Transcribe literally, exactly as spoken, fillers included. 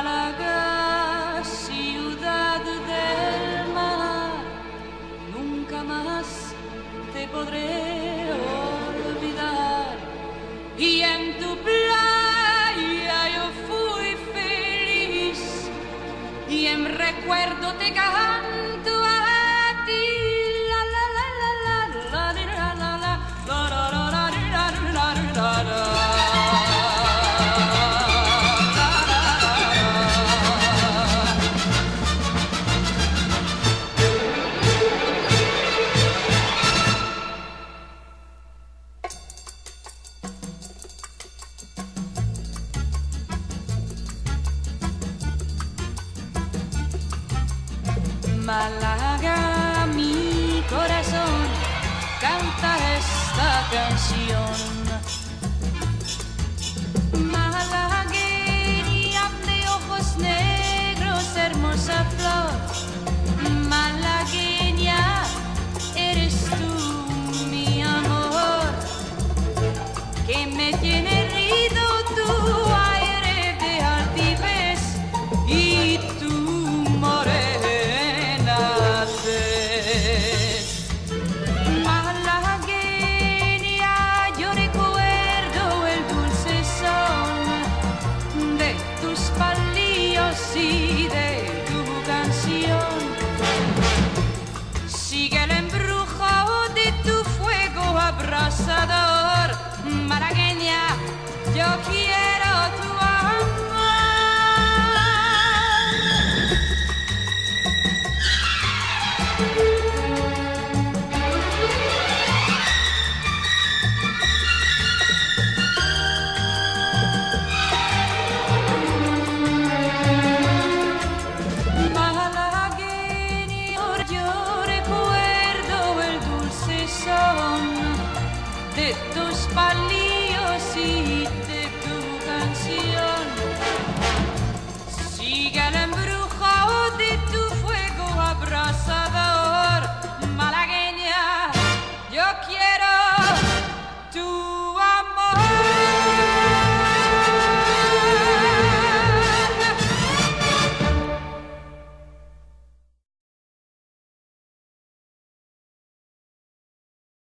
Málaga, ciudad del mar, nunca más te podré olvidar. Y en tu playa yo fui feliz, y en recuerdo te canto a ti. La la la la la la la la la la la la la la la. Málaga, mi corazón canta esta canción. Malagueña de ojos negros, hermosa flor. Malagueña, eres tú, mi amor, que me tiene herido tu aire de altivez y tu morena. Malagueña, yo recuerdo el dulce son de tus palillos y